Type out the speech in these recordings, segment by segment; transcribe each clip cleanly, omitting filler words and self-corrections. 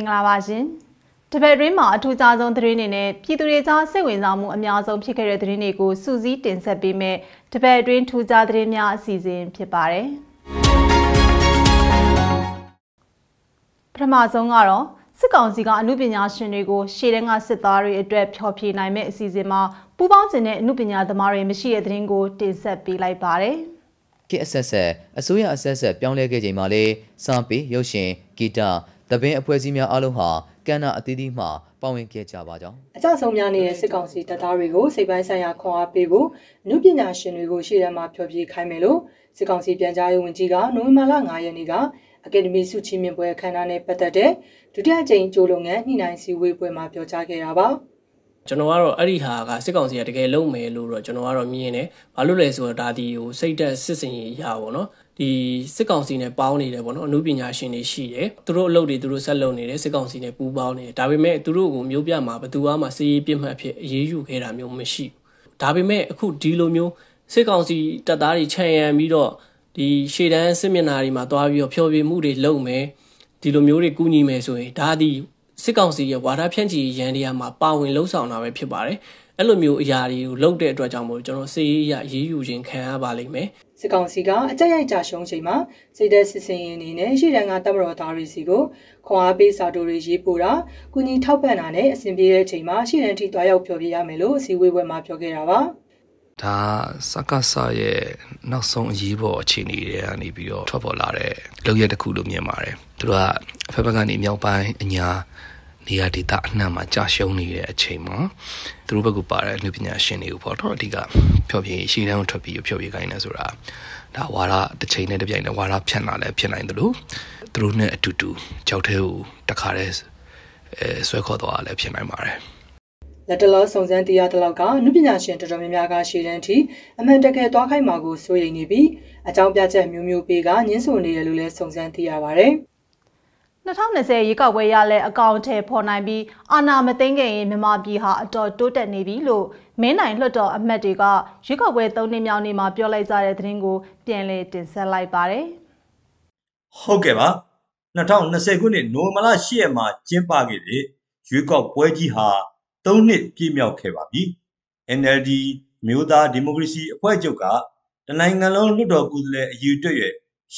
္ဂလာပါရှင်တပည့်တွင်မှာအထူးခြားဆုံးသတင်းတွေနဲ့ပြည်သူတွေကြားစိတ်ဝင်စားမှုအများဆုံးဖြစ်ခဲ့တဲ့သတင်းတွေကိုစူးစီးတင်ဆက်ပေးမယ်တပည့်တွင်ထူးခြားသတင်းများအစီအစဉ်ဖြစ်ပါတယ်ပထမဆုံးကတော့စစ်ကောင်စီကအမှုပညာရှင်တွေကိုရှေ့တန်းကစစ်သားတွေအတွက်ဖျော်ဖြေနိုင်မဲ့အစီအစဉ်မှာပူးပေါင်းခြင်းနဲ့အမှုပညာသမားတွေမရှိတဲ့သတင်းကိုတင်ဆက်ပေးလိုက်ပါတယ်ခေတ်အဆက်ဆက်အစိုးရအဆက်ဆက်ပြောင်းလဲခဲ့ချိန်မှာလေစာပေရုပ်ရှင်ဂီတသဘင်အဖွဲ့အစည်းများအားလုံးဟာကဏ္ဍအသီးသီးမှပါဝင်ခဲ့ကြပါကြောင်းအကြဆုံးများနေတဲ့စစ်ကောင်စီတပ်သားတွေကိုစိတ်ပိုင်းဆိုင်ရာခွန်အားပေးဖို့အမှုပညာရှင်တွေကိုရှေ့တန်းမှာဖျော်ဖြေခိုင်းမယ်လို့စစ်ကောင်စီပြန်ကြားရေးဝန်ကြီးကနိုဝင်ဘာလ9ရက်နေ့ကအကယ်ဒမီဆုချီးမြှင့်ပွဲအခမ်းအနားနဲ့ပတ်သက်တဲ့ဒုတိယကြိမ်ကြိုးလုပ်ငန်းညှိနှိုင်းစည်းဝေးပွဲမှာပြောကြားခဲ့တာပါကျွန်တော်ကတော့အဲ့ဒီဟာကစစ်ကောင်စီကတကယ်လုံးမယ်လို့တော့ကျွန်တော်ကတော့မြင်နေဘာလို့လဲဆိုတော့ဒါဒီဟိုစိတ်သက်စစ်စင်ရေးရပါဘောနော်ဒီစစ်ကောင်စီနဲ့ပေါင်းနေတယ်ပေါ့နော်အမှုပညာရှင်တွေရှိတယ်သူတို့အလုပ်တွေသူတို့ဆက်လုပ်နေတယ်စစ်ကောင်စီနဲ့ပူးပေါင်းနေတယ်ဒါပေမဲ့သူတို့ကိုမျိုးပြမှာဘယ်သူမှစီးရေးပြစ်မှတ်ဖြစ်အေးအေးယူခဲ့တာမျိုးမရှိဘူးဒါပေမဲ့အခုဒီလိုမျိုးစစ်ကောင်စီတပ်သားတွေခြံရံပြီးတော့ဒီရှေ့တန်းစစ်မျက်နှာတွေမှာတွားပြီးတော့ဖျော်ဖြေမှုတွေလုပ်မယ်ဒီလိုမျိုးတွေကူညီမယ်ဆိုရင်ဒါဒီစစ်ကောင်စီရဲ့ဝါဒဖြန့်ချီရန်တရားမှာပါဝင်လှုပ်ဆောင်တာပဲဖြစ်ပါတယ်အဲ့လိုမျိုးအရာတွေကိုလုပ်တဲ့အတွက်ကြောင့်မို့ကျွန်တော်စေရေးရရေးယူခြင်းခံရပါလိမ့်မယ်စစ်ကောင်စီကအကြက်ရိုက်ကြရှုံးချိန်မှာစိတ်သက်စစ်စင်ရင်အနေနဲ့ရှေ့တန်းကတပ်မတော်သားတွေစီကိုခွန်အားပေးစာတိုတွေရေးပို့တာကုညီထောက်ပံ့တာနဲ့အစဉ်ပြေတဲ့ချိန်မှာရှေ့တန်းထိတွားရောက်ဖျော်ဖြေရမယ်လို့အစည်းအဝေးပွဲမှာပြောခဲ့တာပါဒါစကစရဲ့နောက်ဆုံးအရေးပေါ်အခြေအနေတွေကနေပြီးတော့ထွက်ပေါ်လာတဲ့လုပ်ရတစ်ခုလို့မြင်ပါတယ်သူတို့ကအဖက်ဖက်ကနေမြောက်ပိုင်းအညာနေရာဒေသအနှံ့မှာကြာရှုံးနေတဲ့အချိန်မှာသူတို့ဘက်ကပါတဲ့လူပညာရှင်တွေကိုပေါ့တော့အဓိကဖျော်ဖြေရှေ့တန်းထွက်ပြီးဖျော်ဖြေခိုင်းနေဆိုတာဒါဝါဒတစ်ချိန်နဲ့တစ်ပြိုင်နဲ့ဝါဒဖြန့်လာလည်းဖြစ်နိုင်တယ်လို့သူတို့နဲ့အတူတူကြောက်သေးကိုတခါတည်းဆွဲခေါ်သွားလည်းဖြစ်နိုင်ပါတယ်လက်တလောစုံစမ်းတရားတလောက်ကနုပညာရှင်တော်တော်များများကရှေ့တန်းထိအမှန်တကယ်သွားခိုင်းမှာကိုစိုးရိမ်နေပြီးအကြောင်းပြချက်မျိုးမျိုးပေးကညှင်းဆိုနေတယ်လို့လည်းစုံစမ်းသိရပါတယ် 2020ရေကောက်ပွဲရလဲအကောင့်ထဲပေါ်နိုင်ပြီးအာဏာမသိမ်းခင်မြန်မာပြည်ဟာအတော်တိုးတက်နေပြီလို့မင်းနိုင်လွှတ်တော်အမတ်တွေကရေကောက်ပွဲ3နှစ်မြောက်နေ့မှာပြောလိုက်ကြတဲ့သတင်းကိုပြန်လည်တင်ဆက်လိုက်ပါတယ်ဟုတ်ကဲ့ပါ2020ခုနှစ်နိုဝင်ဘာလ10ရက်မှာကျင်းပခဲ့တဲ့ရွေးကောက်ပွဲကြီးဟာ3နှစ်ပြည့်မြောက်ခဲ့ပါပြီ NLD မြို့သားဒီမိုကရေစီအဖွဲ့ချုပ်ကတနိုင်ငံလုံးလွှတ်တော်ကိုယ်စားလှယ်အယူအတွက်ရဲ့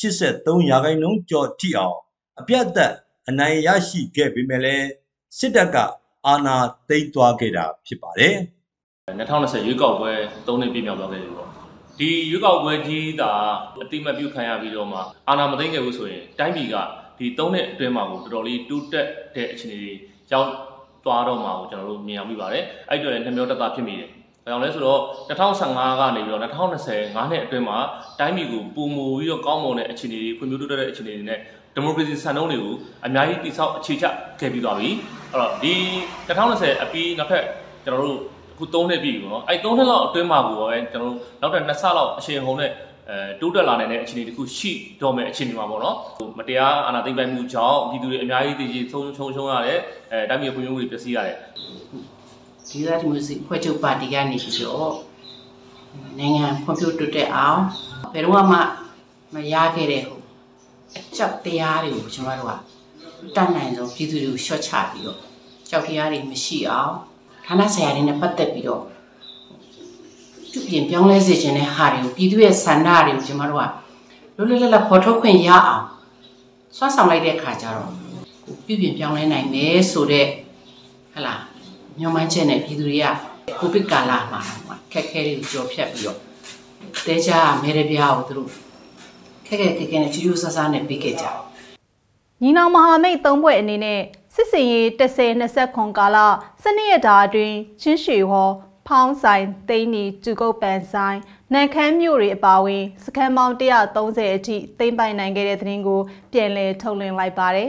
83%ကျော်ထိအောင်အပြတ်သက်အနိုင်ရရှိခဲ့ပေမဲ့လည်းစစ်တပ်ကအာဏာသိမ်းသွားခဲ့တာဖြစ်ပါတယ် 2020ရွေးကောက်ပွဲ3နှစ်ပြည့်မြောက်သွားခဲ့ပြီပေါ့ဒီရွေးကောက်ပွဲကြီးသာအတိမတ်ပြုခံရပြီးတော့မှအာဏာမသိမ်းခဲ့ဘူးဆိုရင်တိုင်းပြည်ကဒီ3နှစ်အတွင်းမှာကိုတော်တော်လေးတိုးတက်တဲ့အခြေအနေတွေရောက်သွားတော့မှာကိုကျွန်တော်တို့မြင်အောင်ပြပါတယ်အဲ့အတွက်လည်းနှမျောတက်တာဖြစ်မိတယ်။ဘာကြောင့်လဲဆိုတော့2015ကနေပြီးတော့2020 5နှစ်အတွင်းမှာတိုင်းပြည်ကိုပုံမူပြီးတော့ကောင်းမွန်တဲ့အခြေအနေတွေဖွံ့ဖြိုးတိုးတက်တဲ့အခြေအနေတွေနဲ့ဒီမိုကရေစီစံနှုန်းတွေကိုအများကြီးတည်ဆောက်အခြေချခဲ့ပြီးသွားပြီ။အဲ့တော့ဒီ2020အပြီးနောက်ထပ်ကျွန်တော်တို့အခု3နှစ်ပြည့်ပြီပေါ့နော်။အဲ့3နှစ်လောက်အတွင်းမှာကိုပဲကျွန်တော်တို့နောက်ထပ်2ဆလောက်အချိန်ဟုန်နဲ့တိုးတက်လာနိုင်တဲ့အခြေအနေတစ်ခုရှိတော့မယ်အခြေအနေမှာပေါ့နော်။မတရားအာဏာသိမ်းပိုက်မှုကြောင့်ပြည်သူတွေအများကြီးတည်ကြည်ဆုံးရတယ်။တိုင်းပြည်ဖွံ့ဖြိုးမှုတွေပျက်စီးရတယ်။ဒီလားဒီမျိုးစီဖွဲ့ချုပ်ပါတီကနေပြီးတော့နိုင်ငံဖွံ့ဖြိုးတိုးတက်အောင်ဘယ်တော့မှမရခဲ့တဲ့ကြောက်တရားတွေကိုကျွန်တော်တို့ကတတ်နိုင်ဆုံးပြည်သူတွေကိုရှော့ချပြီးတော့ကြောက်တရားတွေမရှိအောင်ဌာနဆိုင်ရာတွေနဲ့ပတ်သက်ပြီးတော့သူပြင်ပြောင်းလဲစေခြင်းတဲ့ဟာတွေကိုပြည်သူရဲ့ဆန္ဒတွေကိုကျွန်တော်တို့ကလွတ်လွတ်လပ်လပ်ဖော်ထုတ်ခွင့်ရအောင်စွမ်းဆောင်လိုက်တဲ့အခါကျတော့ပြည်ပြင်ပြောင်းလဲနိုင်မယ်ဆိုတဲ့ဟလာညွှန်မှန်းချက်နဲ့ပြည်သူတွေကကိုဗစ်ကာလမှာခက်ခဲတွေကိုကြော်ဖြတ်ပြီးတော့တဲကြမဲရပြားကိုသူတို့ခက်ခဲနဲ့ချူချူဆာဆာနဲ့ပြီးခဲ့ကြညီနောင်မဟာမိတ်3ဘွဲ့အနေနဲ့စစ်စင်ရေး10-20ကာလ12ရက်တာအတွင်းချင်းရှည်ဟောဖောင်းဆိုင်သိန်းနီကျူကုတ်ပန်ဆိုင်နန်ခမ်းမြို့တွေအပါအဝင်စခန်းပေါင်း130အထိသိမ်းပိုင်နိုင်ခဲ့တဲ့သတင်းကိုပြန်လည်ထုတ်လွှင့်လိုက်ပါတယ်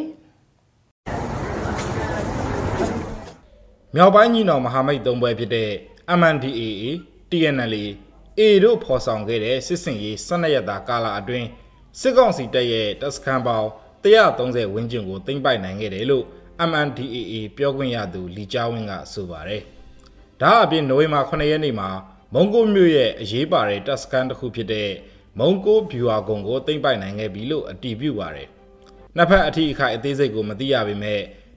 မြောက်ပိုင်းညီနောင်မဟာမိတ်3ဘွဲ့ဖြစ်တဲ့ MNDAA, TNLA, A တို့ဖော်ဆောင်ခဲ့တဲ့စစ်စင်ရေး12ရက်တာကာလအတွင်းစစ်ကောင်စီတပ်ရဲ့တပ်စခန်းပေါင်း130ဝန်းကျင်ကိုသိမ်းပိုက်နိုင်ခဲ့တယ်လို့ MNDAA ပြောခွင့်ရသူလီကျာဝင်းကဆိုပါတယ်။ဒါအပြင်နိုဝင်ဘာ9ရက်နေ့မှာမုံကိုမြို့ရဲ့အရေးပါတဲ့တပ်စခန်းတစ်ခုဖြစ်တဲ့မုံကိုဗျူဟာကုန်းကိုသိမ်းပိုက်နိုင်ခဲ့ပြီလို့အတည်ပြုပါတယ်။နှစ်ဖက်အထိအခိုက်အသေးစိတ်ကိုမသိရပေမဲ့တ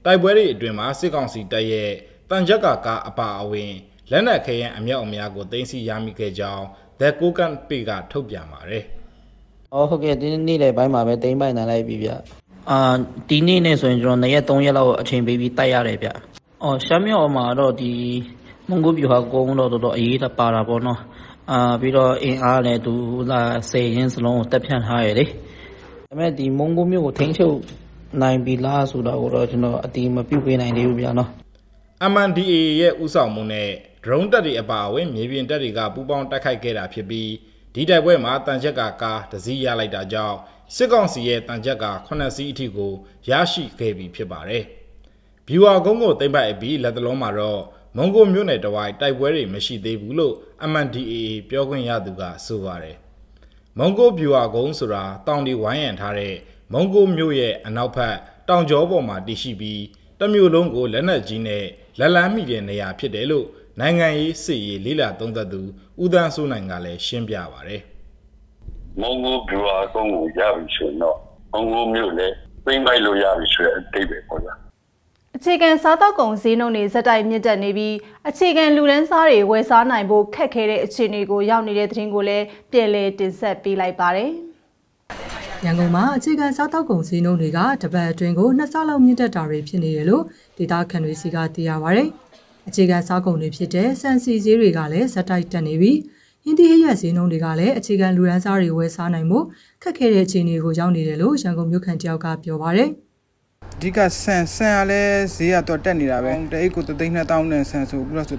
တိုက်ပွဲတွေအတွင်းမှာစစ်ကောင်စီတပ်ရဲ့တန်ကြပ်ကအပါအဝင်လက်နက်ခဲယမ်းအမြောက်အများကိုသိမ်းဆည်းရမိခဲ့ကြောင်း The Kokan Pay ကထုတ်ပြန်ပါတယ်။ဟုတ်ကဲ့ဒီနေ့လည်းပိုင်းမှာပဲသိမ်းပိုင်နိုင်လိုက်ပြီဗျ။ဒီနေ့နဲ့ဆိုရင်ကျွန်တော်2ရက်3ရက်လောက်အချိန်ပေးပြီးတိုက်ရတယ်ဗျ။ရှမ်းမြောက်မှာတော့ဒီမွန်ဂိုဗျူဟာကုန်းတော့တော်တော်အရေးပါတာပေါ့နော်။ပြီးတော့အင်အားနဲ့သူလာ10ရင်းစလုံးကိုတက်ဖြန့်ထားရလေ။ဒါပေမဲ့ဒီမွန်ဂိုမျိုးကိုထိန်းချုပ်နိုင်ပြီလားဆိုတော့ကျွန်တော်အတိမပြုတ်ပေးနိုင်သေးဘူးဗျာနော်။ MNDAA ရဲ့ဥဆောင်မှုနဲ့ drone တပ်တွေအပါအဝင်မြေပြင်တပ်တွေကပူးပေါင်းတိုက်ခိုက်ခဲ့တာဖြစ်ပြီးဒီတိုက်ပွဲမှာတန်ချက်ကကားတစ်စီးရလိုက်တာကြောင့်စစ်ကောင်စီရဲ့တန်ချက်က9စီးအထိကိုရရှိခဲ့ပြီဖြစ်ပါတယ်။ဗျူဟာကုန်းကိုသိမ်းပိုက်အပြီးလက်တလုံးမှာတော့မွန်ဂိုမြို့နယ်တဝိုက်တိုက်ပွဲတွေမရှိသေးဘူးလို့ MNDAA ပြောခွင့်ရသူကဆိုပါတယ်။မွန်ဂိုဗျူဟာကုန်းဆိုတာတောင်ဒီဝိုင်းရံထားတဲ့မွန်ဂိုမြို့ရဲ့အနောက်ဘက်တောင်ကျောပေါ်မှာတည်ရှိပြီးတမျိုးလုံးကိုလက်နက်ကြီးနဲ့လက်လန်းမိတဲ့နေရာဖြစ်တယ်လို့နိုင်ငံရေးစစ်ရေးလေးလာသုံးသပ်သူဦးသန်းစိုးနိုင်ကလည်းရှင်းပြပါတယ်။မွန်ဂိုဗျူဟာကုန်းကိုရပြီဆိုတော့မွန်ဂိုမြို့လည်းသိမ်းပိုက်လို့ရပြီဆိုတဲ့အတိတ်ပဲပေါ့ဗျာ။အခြေခံစားသောက်ကုန်ဈေးနှုန်းတွေဇက်တိုက်မြင့်တက်နေပြီးအခြေခံလူတန်းစားတွေဝယ်စားနိုင်ဖို့ခက်ခဲတဲ့အခြေအနေကိုရောက်နေတဲ့သတင်းကိုလည်းပြန်လည်တင်ဆက်ပေးလိုက်ပါတယ်။ရန်ကုန်မှာအခြေခံစားသောက်ကုန်ဈေးနှုန်းတွေကတပတ်အတွင်းကို2ဆလောက်မြင့်တက်တာတွေဖြစ်နေတယ်လို့ဒေသခံတွေစီကသိရပါဗျ။အခြေခံစားကုန်တွေဖြစ်တဲ့စံစီဈေးတွေကလည်းဇက်တိုက်တက်နေပြီးဟင်းသီးဟင်းရွက်ဈေးနှုန်းတွေကလည်းအခြေခံလူတန်းစားတွေဝယ်စားနိုင်မှုခက်ခဲတဲ့အခြေအနေကိုရောက်နေတယ်လို့ရန်ကုန်မြို့ခံတယောက်ကပြောပါတယ်။အဓိကဆန်ကလည်းဈေးကတော့တက်နေတာပဲတအိတ်ကို3,200နဲ့ဆန်ဆိုပြီးတော့ဆို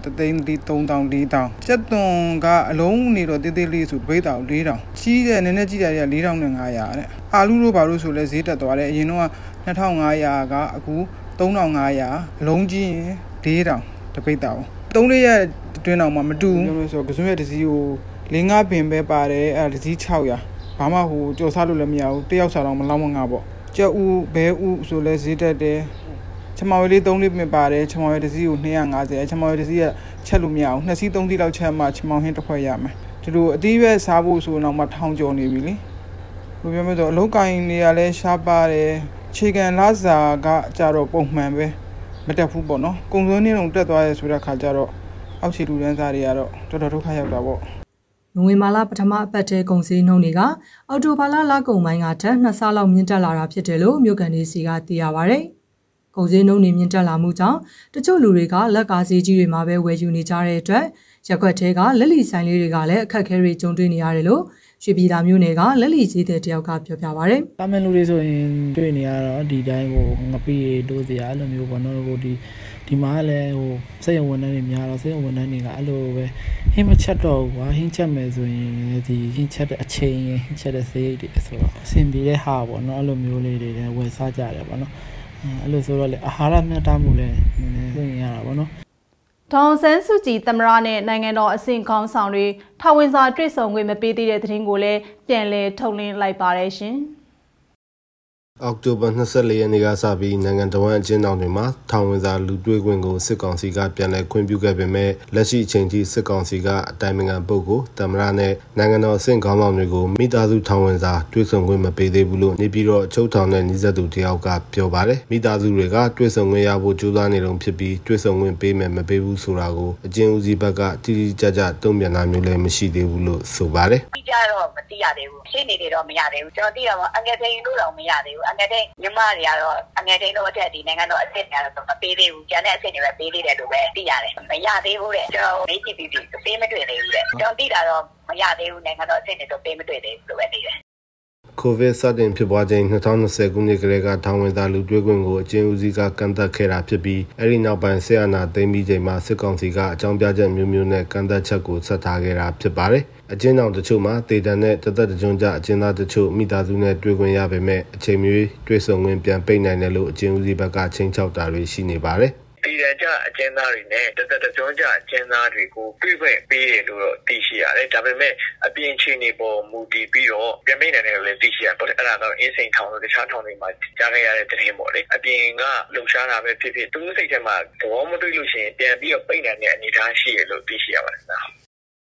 3,300 4,000ကျက်သွန်ကအလုံးနေတော့တေးသေးလေးဆိုတပိတ်တောင်4,000ကြီးတယ်နည်းနည်းကြီးတယ်က4,500တဲ့အာလူတို့ဘာလို့ဆိုလဲဈေးတက်သွားတယ်အရင်တော့2,500ကအခု3,500အလုံးကြီးရင်4,000တပိတ်တောင်3-4ရက်အတွင်းတော့မှမတူဘူးဆိုတော့ကစွန်းရက်တစ်စီးကို5-5ပင်ပဲပါတယ်အဲ့တစ်စီး600ဘာမှဟိုကြော်စားလို့လည်းမရဘူးတယောက်စားတော့မလောက်မငါပေါ့ကျက်ဦးဘဲဦးဆိုလဲဈေးတက်တယ်ချမောင်လေး3-4ပင်ပါတယ်ချမောင်ရတစ်စီးကို250ချမောင်ရတစ်စီးကချက်လို့မရဘူး2စီး3စီးလောက်ချက်မှချမောင်ဟင်းတစ်ခွက်ရမယ်ဒီလိုအသီးပဲစားဖို့ဆိုတော့မှ1000ကျော်နေပြီလေဘယ်ပြောမလဲဆိုအလုံးကိုင်းနေရလဲရှားပါတယ်ခြေကန်လာစာကကြတော့ပုံမှန်ပဲမတက်ဘူးပေါ့နော်ကုံစွန်းနေလုံးတက်သွားရဲဆိုတဲ့ခါကျတော့အောက်ခြေလူတန်းစားတွေကတော့တော်တော်ဒုက္ခရောက်တာပေါ့နိုဝင်ဘာလပထမအပတ်ထဲကုန်စည်နှုန်းတွေကအော်တိုဘာလကုန်ပိုင်းကထက်2ဆလောက်မြင့်တက်လာတာဖြစ်တယ်လို့မြို့ကန်တွေစီကသိရပါဗျ။ကုန်စည်နှုန်းတွေမြင့်တက်လာမှုကြောင့်တချို့လူတွေကလက်ကားဈေးကြီးတွေမှာပဲဝယ်ယူနေကြတဲ့အတွက်ရက်ွက်ထဲကလက်လီဆိုင်လေးတွေကလည်းအခက်အခဲတွေကြုံတွေ့နေရတယ်လို့ရွှေပြည်သာမြို့နယ်ကလက်လီဈေးတဲ့တယောက်ကပြောပြပါဗျ။တာမန်လူတွေဆိုရင်တွေ့နေရတော့ဒီတိုင်းကိုငပီးတို့စရာအဲ့လိုမျိုးပေါ့နော်ဟိုဒီမှာလည်းဟိုစိတ်ဝင်နှန်းတွေများတော့စိတ်ဝင်နှန်းတွေကအဲ့လိုပဲဟင်းမချက်တော့ဘူးကွာဟင်းချက်မယ်ဆိုရင်ဒီဟင်းချက်တဲ့အချိန်ဟင်းချက်တဲ့စိတ်တွေဆိုတော့အဆင်ပြေတဲ့ဟာပေါ့နော်အဲ့လိုမျိုးလေးတွေလည်းဝယ်စားကြတယ်ပေါ့နော်အဲ့လိုဆိုတော့လေအာဟာရမျှတမှုလည်းနည်းနည်းသိရတာပေါ့နော်ဒေါန်ဆန်းစုကြည်သမရနဲ့နိုင်ငံတော်အဆင့်ခေါင်းဆောင်တွေထာဝန်စာတွေ့ဆုံခွင့်မပေးသေးတဲ့သတင်းကိုလည်းပြန်လည်ထုတ်လင်းလိုက်ပါတယ်ရှင်အောက်တိုဘာ24ရက်နေ့ကစပြီးနိုင်ငံတော်အကျဉ်းထောင်တွေမှာထောင်ဝင်စာလူတွေ့ခွင့်ကိုစစ်ကောင်စီကပြန်လည်ခွင့်ပြုခဲ့ပေမဲ့လက်ရှိအချိန်ထိစစ်ကောင်စီကအတိုင်ပင်ခံပုဂ္ဂိုလ်သမ္မတနဲ့နိုင်ငံတော်အဆင့်ခေါင်းဆောင်တွေကိုမိသားစုထောင်ဝင်စာတွေ့ဆုံခွင့်မပေးသေးဘူးလို့နေပြည်တော်အချုပ်ထောင်နဲ့နှိစက်သူတယောက်ကပြောပါတယ်မိသားစုတွေကတွေ့ဆုံခွင့်ရဖို့ကြိုးစားနေတုန်းဖြစ်ပြီးတွေ့ဆုံခွင့်ပေးမယ်မပေးဘူးဆိုတာကိုအကျဉ်းဦးစီးဘက်ကတိတိကျကျတုံ့ပြန်တာမျိုးလည်းမရှိသေးဘူးလို့ဆိုပါတယ်တိကျတော့မသိရသေးဘူးရှင်းနေတယ်တော့မရသေးဘူးကျွန်တော်သိရမှာအငယ်သိန်းလို့တော့မရသေးဘူးအငယ်သိန်းညီမတွေကတော့အငယ်သိန်းလို့အထက်ဒီနိုင်ငံတော်အဆင့်တွေကတော့မပေးသေးဘူးကျန်တဲ့အဆင့်တွေပဲပေးသေးတယ်လို့ပဲသိရတယ်မရသေးဘူးတဲ့ကျွန်တော်မေးကြည့်ပြီးပေးမတွေ့သေးဘူးတဲ့ကျွန်တော်သိတာတော့မရသေးဘူးနိုင်ငံတော်အဆင့်တွေတော့ပေးမတွေ့သေးဘူးလို့ပဲသိတယ်ကိုဗစ်စတင်ဖြစ်ပွားချိန်2020ခုနှစ်ကလေးကထောင်ဝင်သားလူတွေ့ခွင့်ကိုအကျဉ်းဦးစီးကကန့်သတ်ခဲ့တာဖြစ်ပြီးအဲဒီနောက်ပိုင်းဆရာနာသိမ်းပြီးချိန်မှာစစ်ကောင်စီကအကြောင်းပြချက်မျိုးမျိုးနဲ့ကန့်သတ်ချက်ကိုဆက်ထားခဲ့တာဖြစ်ပါတယ်။အကျဉ်းထောင်တချို့မှာဒေသနဲ့တသက်တကြွကြအကျဉ်းသားတချို့မိသားစုနဲ့တွေ့ခွင့်ရပေမဲ့အချိန်မျိုးတွေ့ဆုံခွင့်ပြန်ပိတ်နိုင်တယ်လို့အကျဉ်းဦးစီးဘက်ကချိန်ချောက်တာတွေရှိနေပါတယ်။ဒီရကြအကျဉ်းသားတွေနဲ့တသက်တကြွကြအကျဉ်းသားတွေကိုတွေ့ခွင့်ပေးတယ်လို့တော့သိရှိရတယ်။ဒါပေမဲ့အပြင်ချင်းနေပေါ်မူတည်ပြီးတော့ပြန်မိနိုင်တယ်လို့လည်းသိရှိရတယ်ပေါ့လေ။အဲ့ဒါကတော့အင်းစိန်ထောင်တို့တခြားထောင်တွေမှာကြားခဲ့ရတဲ့သတင်းပေါ့လေ။အပြင်ကလှုပ်ရှားတာပဲဖြစ်ဖြစ်သူစိတ်ထဲမှာသဘောမတွေ့လို့ရှိရင်ပြန်ပြီးတော့ပိတ်နိုင်တဲ့အနေအထားရှိရလို့သိရှိရပါတယ်။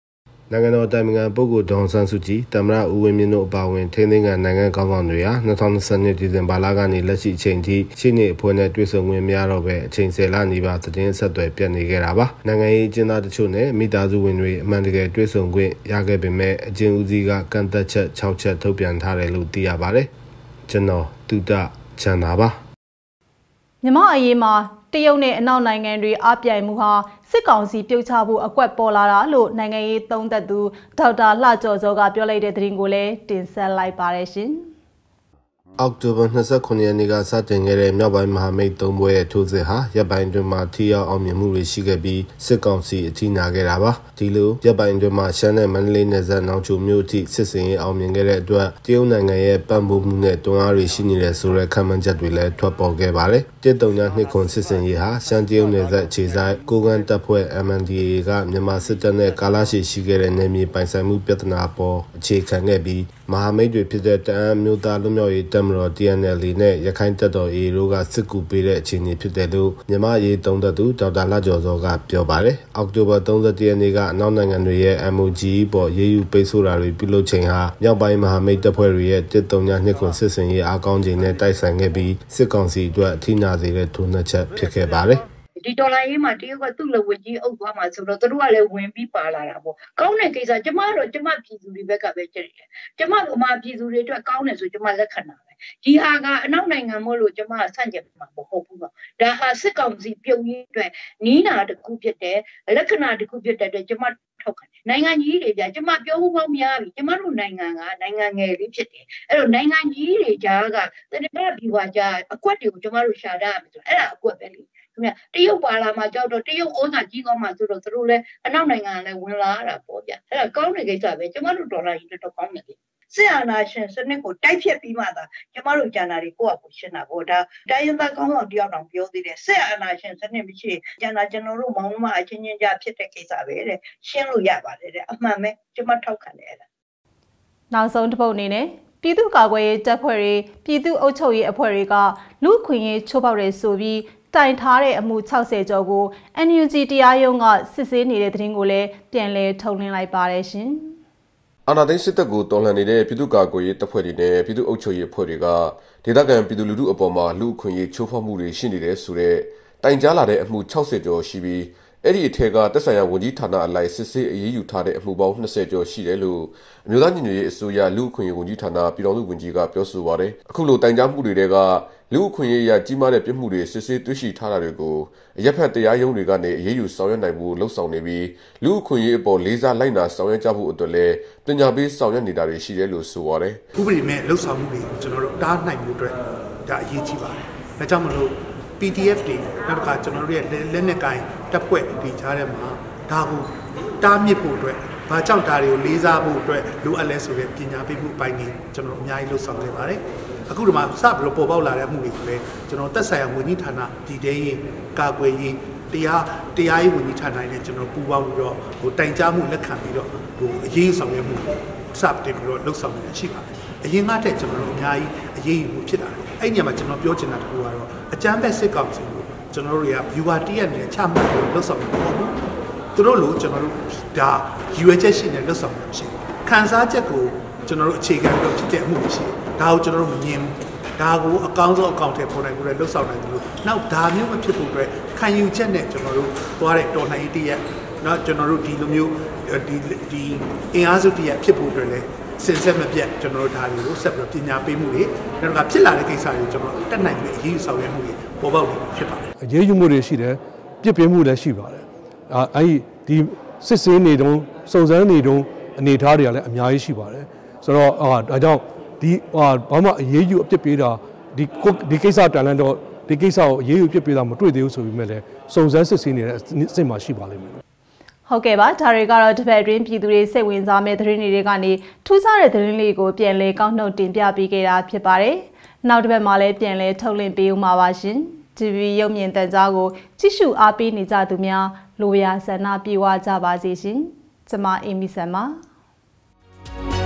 နိုင်ငံတော်တိုင်ပင်ခံပုဂ္ဂိုလ်ဒေါ်အောင်ဆန်းစုကြည်သမ္မတဦးဝင်းမြင့်တို့အပါအဝင်ထိန်းသိမ်းခံနိုင်ငံခေါင်းဆောင်တွေဟာ2022ဒီဇင်ဘာလကနေလက်ရှိအချိန်ထိရှင်းနေအဖွဲ့နဲ့တွေ့ဆုံခွင့်မရတော့ပဲအချိန်10လနီးပါးသတင်းဆက်သွယ်ပြတ်နေခဲ့တာပါနိုင်ငံရေးအကျဉ်းသားတချို့နဲ့မိသားစုဝင်တွေအမှန်တကယ်တွေ့ဆုံခွင့်ရခဲ့ပေမဲ့အကျဉ်းဦးစီးကကန့်သက်ချက်6ချက်ထုတ်ပြန်ထားတယ်လို့သိရပါတယ်ကျွန်တော်တူတချန်တာပါမြန်မာအရေးမှာတရုတ်နဲ့အနောက်နိုင်ငံတွေအပြိုင်မှုဟာစစ်ကောင်စီပြုတ်ချဖို့အကွက်ပေါ်လာတာလို့နိုင်ငံရေးသုံးသပ်သူဒေါက်တာလှကျော်စောကပြောလိုက်တဲ့သတင်းကိုလည်းတင်ဆက်လိုက်ပါရရှင်အောက်တိုဘာ29ရက်နေ့ကစတင်ခဲ့တဲ့မြောက်ပိုင်းမဟာမိတ်3ဘွဲ့ရဲ့ထိုးစစ်ဟာရပ်ပိုင်းတွင်မှထိရောက်အောင်မြင်မှုတွေရှိခဲ့ပြီးစစ်ကောင်စီအထိနာခဲ့တာပါဒီလိုရပ်ပိုင်းတွင်မှရှမ်းနဲ့မန္တလေးနယ်စပ်နောင်ချိုမြို့အထိစစ်စင်ရေးအောင်မြင်ခဲ့တဲ့အတွက်တရုတ်နိုင်ငံရဲ့ပံ့ပိုးမှုနဲ့တွန်းအားတွေရှိနေတဲ့ဆိုတဲ့ခံမှန်းချက်တွေလည်းထွက်ပေါ်ခဲ့ပါတယ်139ခွန်စစ်စင်ရေးဟာရှမ်းတရုတ်နယ်စပ်ခြေဆိုင်ကိုကန့်တပ်ဖွဲ့ MNDAA ကမြန်မာစစ်တပ်နဲ့ကာလရှည်ရှိခဲ့တဲ့နယ်မြေပိုင်ဆိုင်မှုပြဿနာပေါ်အခြေခံခဲ့ပြီးမဟာမိတ်တွေဖြစ်တဲ့တအန်းမျိုးသားလူမျိုးရေးတပ်မတော် TNLA နဲ့ရခိုင်တပ်တော် AA တို့ကစစ်ကူပေးတဲ့အခြေအနေဖြစ်တယ်လို့မြန်မာရေးသုံးသပ်သူဒေါက်တာလှကျော်စောကပြောပါတယ်အောက်တိုဘာ31ရက်နေ့ကအနောက်နိုင်ငံတွေရဲ့ MOGE ပေါ်ရေးယူပိတ်ဆို့တာတွေပြုလုပ်ချိန်ဟာမြောက်ပိုင်းမဟာမိတ်တပ်ဖွဲ့တွေရဲ့139ခွန်စစ်စင်ရေးအားကောင်းချိန်နဲ့တိုက်ဆိုင်ခဲ့ပြီးစစ်ကောင်စီအတွက်အထိနာစေတဲ့ထိုးနှက်ချက်ဖြစ်ခဲ့ပါတယ်ဒီဒေါ်လာရေးမှာတရုတ်ကသူ့လက်ဝတ်ကြီးအုပ်သွားမှာဆိုတော့သူတို့ကလည်းဝင်ပြီးပါလာတာပေါ့ကောင်းတဲ့ကိစ္စကျမတို့ကျမပြည်သူတွေဘက်ကပဲကြည့်တယ်ကျမဗမာပြည်သူတွေအတွက်ကောင်းတယ်ဆိုကျမလက်ခံတာပဲဒီဟာကအနောက်နိုင်ငံမို့လို့ကျမဆန့်ကျင်မှာမဟုတ်ဘူးပေါ့ဒါဟာစစ်ကောင်စီပြုတ်ရေးအတွက်နီးနာတစ်ခုဖြစ်တယ်လက္ခဏာတစ်ခုဖြစ်တဲ့အတွက်ကျမထောက်ခံတယ်နိုင်ငံကြီးတွေကြာကျမပြောဖို့ပေါင်းများပြီကျမတို့နိုင်ငံကနိုင်ငံငယ်လေးဖြစ်တယ်အဲ့တော့နိုင်ငံကြီးတွေကြားကတနင်္လာပြည်ဝါကြားအကွက်တွေကိုကျမတို့ရှာရမယ်ဆိုအဲ့ဒါအကွက်ပဲလေတရုတ်ပါလာမှာကြောက်တော့တရုတ်ဩဇာကြီးသွားမှာဆိုတော့သူတို့လည်းအနောက်နိုင်ငံကလည်းဝင်လာရတာပေါ့ဗျအဲ့ဒါကောင်းတဲ့ကိစ္စပဲကျမတို့ဒေါ်လာကြီးတော့ကောင်းတယ်စစ်အာဏာရှင်စနစ်ကိုတိုက်ဖြတ်ပြီးမှသာကျမတို့ဂျန်နာတွေကိုယ့်အကူရှင်းတာပေါ့ဒါတိုင်းရင်းသားကောင်းဆောင်တယောက်တောင်ပြောသေးတယ်စစ်အာဏာရှင်စနစ်မရှိဂျန်နာကျွန်တော်တို့မောင်နှမအချင်းချင်းကြားဖြစ်တဲ့ကိစ္စပဲတဲ့ရှင်းလို့ရပါတယ်တဲ့အမှန်ပဲကျမထောက်ခံတယ်အဲ့ဒါနောက်ဆုံးတစ်ပုတ်အနေနဲ့ပြည်သူ့ကာကွယ်ရေးတပ်ဖွဲ့တွေပြည်သူ့အုပ်ချုပ်ရေးအဖွဲ့တွေကလူ့ခွင့်ရေးချိုးဖောက်တယ်ဆိုပြီးတိုင်ထားတဲ့အမှု60ကျော်ကို NUG တရားရုံးကစစ်ဆေးနေတဲ့သတင်းကိုလည်းပြန်လည်ထုတ်လွှင့်လိုက်ပါတယ်ရှင်အာဏာသိမ်းစစ်တပ်ကိုတော်လှန်နေတဲ့ပြည်သူ့ကာကွယ်ရေးတပ်ဖွဲ့တွေနဲ့ပြည်သူ့အုပ်ချုပ်ရေးအဖွဲ့တွေကဒေသခံပြည်သူလူထုအပေါ်မှာလူ့အခွင့်အရေးချိုးဖောက်မှုတွေရှိနေတဲ့ဆိုတဲ့တိုင်ကြားလာတဲ့အမှု60ကျော်ရှိပြီးအဲ့ဒီအထက်ကသက်ဆိုင်ရာဝန်ကြီးဌာနအလိုက်စစ်ဆေးအရေးယူထားတဲ့အမှုပေါင်း20ကျော်ရှိတယ်လို့အမျိုးသားညီညွတ်ရေးအစိုးရလူ့အခွင့်အရေးဝန်ကြီးဌာနပြည်ထောင်စုဝန်ကြီးကပြောဆိုပါတယ်အခုလိုတိုင်ကြားမှုတွေကလူ့အခွင့်အရေးအရကြီးမားတဲ့ပြစ်မှုတွေစစ်ဆေးတွေ့ရှိထားတာတွေကိုအရက်ဖက်တရားရုံးတွေကနေအရေးယူဆောင်ရွက်နိုင်ဖို့လှုံ့ဆော်နေပြီးလူ့အခွင့်အရေးအပေါ်လေးစားလိုက်နာဆောင်ရွက်ကြဖို့အတွက်လည်းပညာပေးဆောင်ရွက်နေတာတွေရှိတယ်လို့ဆိုပါတယ်ဥပဒေနဲ့လှုံ့ဆော်မှုတွေကိုကျွန်တော်တို့တားနိုင်မှုအတွက်ဒါအရေးကြီးပါတယ်ဒါကြောင့်မလို့ PDF တွေနောက်တစ်ခါကျွန်တော်တို့ရဲ့လက်နက်ကိုင်တပ်ဖွဲ့တွေကြားထဲမှာဒါကိုတားမြစ်ဖို့အတွက်ဘာကြောင့်ဒါတွေကိုလေးစားဖို့အတွက်လိုအပ်လဲဆိုတဲ့ပညာပေးမှုအပိုင်းကြီးကျွန်တော်အများကြီးလှုံ့ဆော်နေပါတယ်အခုဒီမှာစပြီးတော့ပေါ်ပေါက်လာတဲ့အမှုတွေကိုလည်းကျွန်တော်သက်ဆိုင်ရာဝန်ကြီးဌာနပြည်ထရေးကာကွယ်ရေးတရားရေးဝန်ကြီးဌာနနဲ့ကျွန်တော်ပူးပေါင်းပြီးတော့တိုင်ကြားမှုလက်ခံပြီးတော့အရေးဆောင်ရွက်မှုစတင်ပြီးတော့လှုပ်ဆောင်နေရှိပါတယ်အရင်ကတည်းကကျွန်တော်တို့အများကြီးအရေးယူမှုဖြစ်တာအဲ့ဒီနေရာမှာကျွန်တော်ပြောချင်တာတခုကတော့အကြမ်းဖက်စစ်ကောင်စီကိုကျွန်တော်တို့တွေက viewer တရက်နဲ့ချမှတ်ပြီးလှုပ်ဆောင်နေပေါ့ဘူးသူတို့လိုကျွန်တော်တို့ဒါရည်ရွယ်ချက်ရှိနေလှုပ်ဆောင်နေမရှိဘူးခံစားချက်ကိုကျွန်တော်တို့အခြေခံပြီးဖြစ်တဲ့အမှုရှိတယ်ဒါကိုကျွန်တော်တို့မမြင်ဘူးဒါကိုအကောင်းဆုံးအကောင့်ထဲပေါ်နိုင်ကိုလည်းလှုပ်ဆောင်နိုင်တယ်လို့နောက်ဒါမျိုးမဖြစ်ဖို့အတွက်ခံယူချက်နဲ့ကျွန်တော်တို့သွားတဲ့တော်လှန်ရေးတရက်နော်ကျွန်တော်တို့ဒီလိုမျိုးဒီအင်အားစုတရက်ဖြစ်ဖို့အတွက်လည်းစင်ဆက်မပြတ်ကျွန်တော်တို့ဒါတွေကိုဆက်ပြီးပညာပေးမှုတွေနောက်ကဖြစ်လာတဲ့ကိစ္စတွေကျွန်တော်တက်နိုင်ပြီးအရေးယူဆောင်ရွက်မှုတွေပေါ်ပေါက်နေဖြစ်ပါတယ်အရေးယူမှုတွေရှိတယ်ပြစ်ပင်းမှုလည်းရှိပါတယ်အဲဒီဒီစစ်စင်းနေတုန်းစုံစမ်းနေတုန်းအနေအထားတွေကလည်းအများကြီးရှိပါတယ်ဆိုတော့ဒါကြောင့်ဒီဘာမှအရေးယူအပြစ်ပေးတာဒီကိစ္စတန်လန့်တော့ဒီကိစ္စကိုအရေးယူပြစ်ပေးတာမတွေ့သေးဘူးဆိုပြီးမဲ့လည်းစုံစမ်းစစ်ဆေးနေတဲ့အဆင့်မှာရှိပါလိမ့်မယ်ဟုတ်ကဲ့ပါဒါတွေကတော့တစ်ပတ်အတွင်းပြည်သူတွေစိတ်ဝင်စားမဲ့သတင်းတွေကနေထူးခြားတဲ့သတင်းလေးကိုပြန်လည်ကောက်နှုတ်တင်ပြပေးခဲ့တာဖြစ်ပါတယ်။နောက်တစ်ပတ်မှာလည်းပြန်လည်ထုတ်လွှင့်ပေးဦးမှာပါရှင်။ TV ရုပ်မြင်သံကြားကိုကြည့်ရှုအားပေးနေကြသူများလိုရာဆန္ဒပြေဝကြပါစေရှင်။ကျွန်မအေးမီဆန်ပါ။